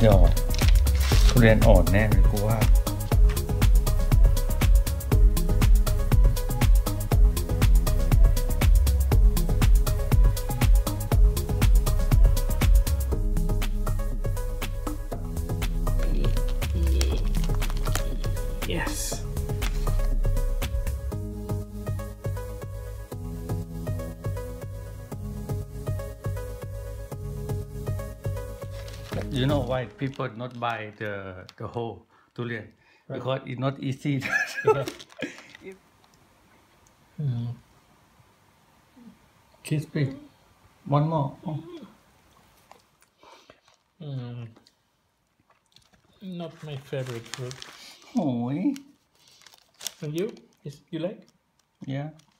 เดี๋ยวทุเรียนอ่อนแน่เลยกูว่า Yes. You know why people not buy the whole durian? Because it's not easy. Crispy. One more. Oh. Not my favorite fruit. Oh. And you? You like? Yeah.